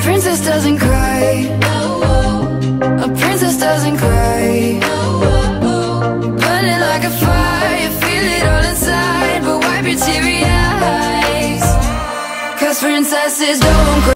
princess doesn't cry. A princess doesn't cry. Burning like a fire, you feel it all inside, but wipe your teary eyes, 'cause princesses don't cry.